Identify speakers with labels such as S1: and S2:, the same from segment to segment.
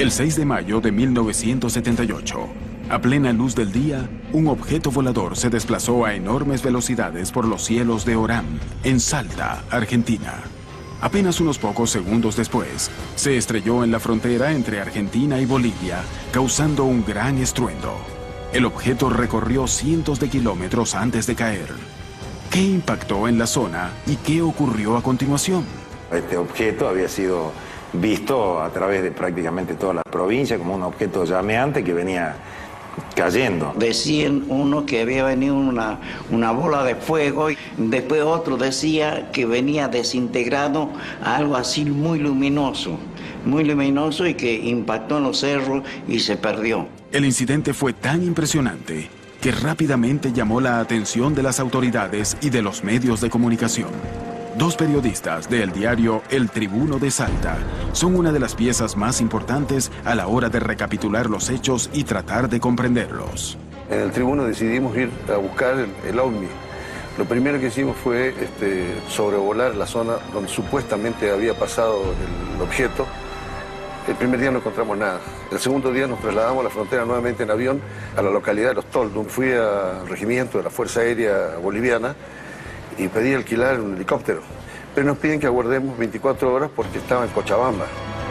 S1: El 6 de mayo de 1978, a plena luz del día, un objeto volador se desplazó a enormes velocidades por los cielos de Orán, en Salta, Argentina. Apenas unos pocos segundos después, se estrelló en la frontera entre Argentina y Bolivia, causando un gran estruendo. El objeto recorrió cientos de kilómetros antes de caer. ¿Qué impactó en la zona y qué ocurrió a continuación?
S2: Este objeto había sido visto a través de prácticamente toda la provincia como un objeto llameante que venía cayendo.
S3: Decían uno que había venido una bola de fuego, y después otro decía que venía desintegrado a algo así muy luminoso y que impactó en los cerros y se perdió.
S1: El incidente fue tan impresionante que rápidamente llamó la atención de las autoridades y de los medios de comunicación. Dos periodistas del diario El Tribuno de Salta son una de las piezas más importantes a la hora de recapitular los hechos y tratar de comprenderlos.
S4: En El Tribuno decidimos ir a buscar el ovni. Lo primero que hicimos fue sobrevolar la zona donde supuestamente había pasado el objeto. El primer día no encontramos nada. El segundo día nos trasladamos a la frontera nuevamente en avión a la localidad de Los Toldos. Fui al regimiento de la Fuerza Aérea Boliviana y pedí alquilar un helicóptero. Pero nos piden que aguardemos 24 horas porque estaba en Cochabamba.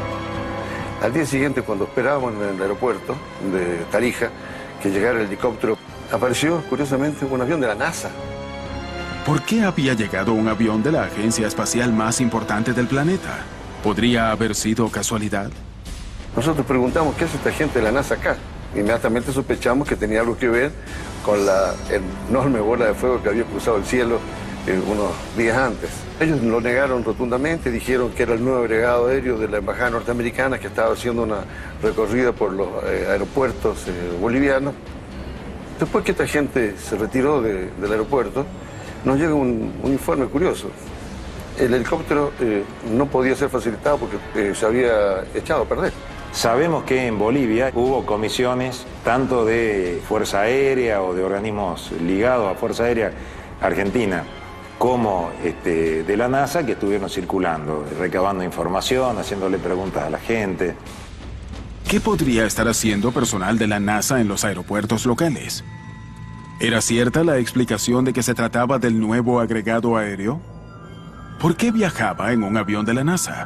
S4: Al día siguiente, cuando esperábamos en el aeropuerto de Tarija que llegara el helicóptero, apareció curiosamente un avión de la NASA.
S1: ¿Por qué había llegado un avión de la agencia espacial más importante del planeta? ¿Podría haber sido casualidad?
S4: Nosotros preguntamos qué hace esta gente de la NASA acá. Inmediatamente sospechamos que tenía algo que ver con la enorme bola de fuego que había cruzado el cielo unos días antes. Ellos lo negaron rotundamente, dijeron que era el nuevo agregado aéreo de la embajada norteamericana que estaba haciendo una recorrida por los aeropuertos bolivianos. Después que esta gente se retiró del aeropuerto, nos llega un informe curioso. El helicóptero no podía ser facilitado porque se había echado a perder.
S2: Sabemos que en Bolivia hubo comisiones tanto de Fuerza Aérea o de organismos ligados a Fuerza Aérea Argentina como de la NASA que estuvieron circulando, recabando información, haciéndole preguntas a la gente.
S1: ¿Qué podría estar haciendo personal de la NASA en los aeropuertos locales? ¿Era cierta la explicación de que se trataba del nuevo agregado aéreo? ¿Por qué viajaba en un avión de la NASA?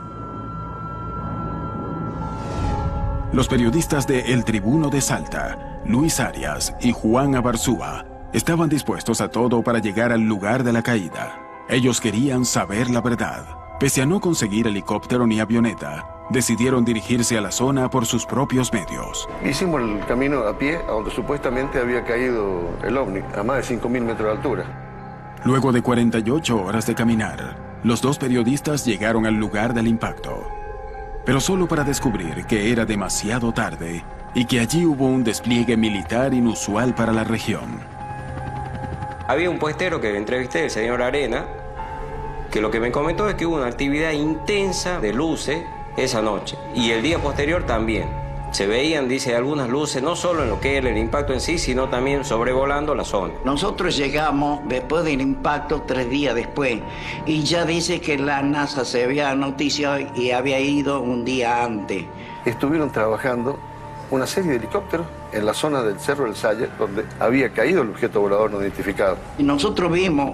S1: Los periodistas de El Tribuno de Salta, Luis Arias y Juan Abarzúa, estaban dispuestos a todo para llegar al lugar de la caída. Ellos querían saber la verdad. Pese a no conseguir helicóptero ni avioneta, decidieron dirigirse a la zona por sus propios medios.
S4: Hicimos el camino a pie a donde supuestamente había caído el ovni, a más de 5.000 metros de altura.
S1: Luego de 48 horas de caminar, los dos periodistas llegaron al lugar del impacto, pero solo para descubrir que era demasiado tarde y que allí hubo un despliegue militar inusual para la región.
S5: Había un puestero que entrevisté, el señor Arena, que lo que me comentó es que hubo una actividad intensa de luces esa noche y el día posterior también. Se veían, dice, algunas luces, no solo en lo que era el impacto en sí, sino también sobrevolando la zona.
S3: Nosotros llegamos después del impacto 3 días después y ya dice que la NASA se había noticiado y había ido un día antes.
S4: Estuvieron trabajando una serie de helicópteros en la zona del Cerro del Salle, donde había caído el objeto volador no identificado.
S3: Y nosotros vimos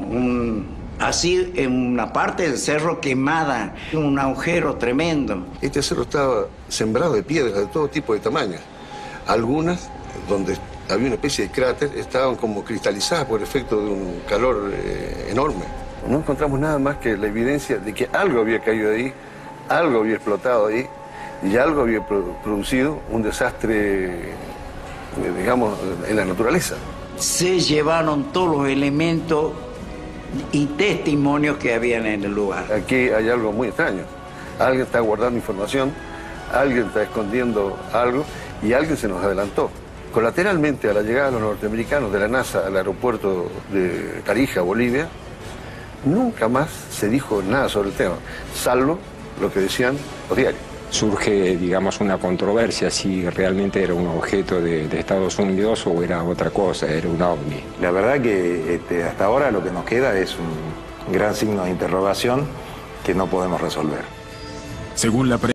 S3: así en una parte del cerro quemada, un agujero tremendo.
S4: Este cerro estaba sembrado de piedras de todo tipo de tamaños. Algunas, donde había una especie de cráter, estaban como cristalizadas por efecto de un calor enorme. No encontramos nada más que la evidencia de que algo había caído ahí, algo había explotado ahí y algo había producido un desastre, digamos, en la naturaleza.
S3: Se llevaron todos los elementos y testimonios que habían en el lugar.
S4: Aquí hay algo muy extraño. Alguien está guardando información, alguien está escondiendo algo y alguien se nos adelantó. Colateralmente a la llegada de los norteamericanos de la NASA al aeropuerto de Tarija, Bolivia, nunca más se dijo nada sobre el tema, salvo lo que decían los diarios.
S6: Surge, digamos, una controversia si realmente era un objeto de Estados Unidos o era otra cosa, era un ovni.
S2: La verdad que hasta ahora lo que nos queda es un gran signo de interrogación que no podemos resolver.
S1: Según la